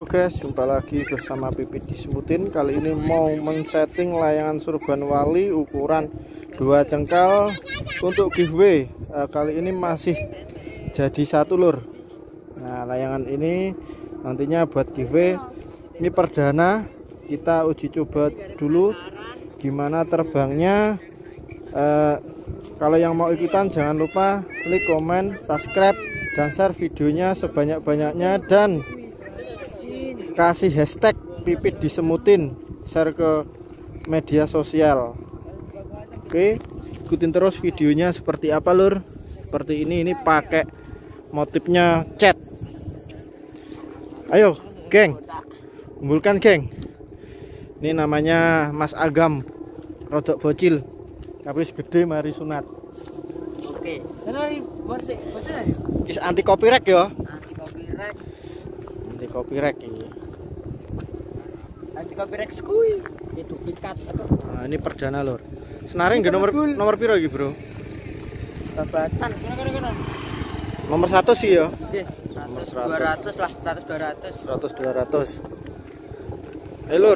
Guys, jumpa lagi bersama Pipit Disemutin. Kali ini mau men-setting layangan Surban Wali ukuran 2 cengkal untuk giveaway. Kali ini masih jadi satu lur. Nah, layangan ini nantinya buat giveaway. Ini perdana, kita uji coba dulu gimana terbangnya. Kalau yang mau ikutan jangan lupa like, komen, subscribe, dan share videonya sebanyak-banyaknya, dan kasih hashtag Pipit Disemutin, share ke media sosial. Oke, ikutin terus videonya seperti apa lur. Seperti ini pakai motifnya cat. Ayo geng, kumpulkan geng. Ini namanya Mas Agam, rodok bocil tapi segede mari sunat. Oke, senari bersih bocil ya. Kis anti copyright ya. Anti copyright. Anti copyright ini. Anti copyright skui. Ini duplikat apa? Nah, ini perdana lur. Senarnya nggak nomor piro iki, Bro? Babatan. Kono. Nomor 100 sih ya. Nggih, 100 200 lah, 100 200. 100 200. Lur.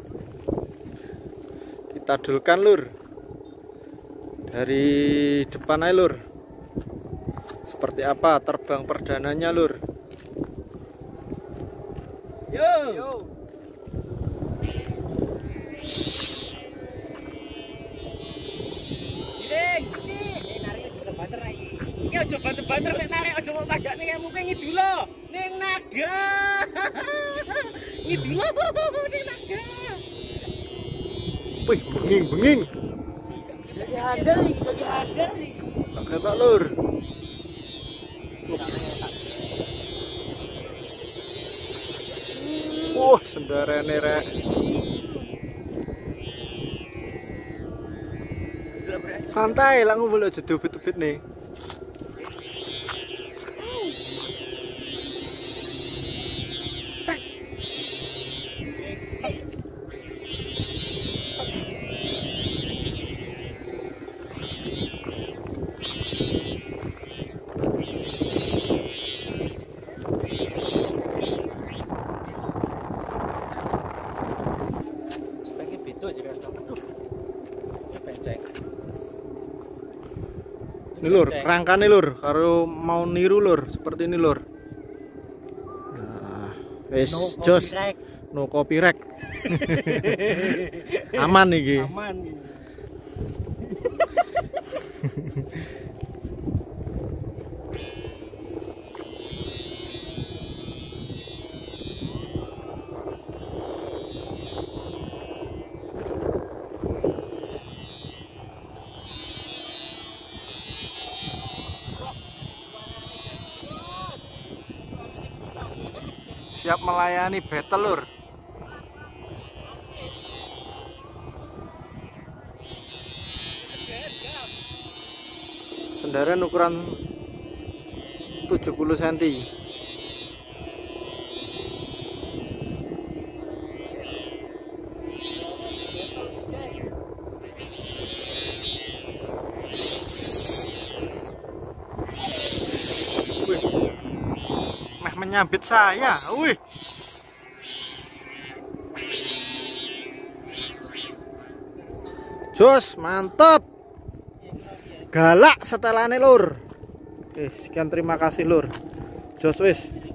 Kita dulkan lur. Dari depan aja lur. Seperti apa terbang perdananya lur. Yo. Iki aja banter-banter nek narik aja mau tagakne kamu pengen ngidula ning naga. Ngidula ning naga. Wih, benging. Jadi handal iki. Tak ketok lur. Wah, sendarane rek. Santai lah ngobrol aja dubit-dubit nih. Ini lur, rangkane lur, karo mau niru lur, seperti ini lur. Nah, wis jos, no copyright. Aman iki. Aman. Siap melayani battle lur. Kendaraan ukuran 70 cm. Menyambit saya, wih. Jos, mantap. Galak setelahnya lur. Oke, sekian terima kasih lur. Jos wis.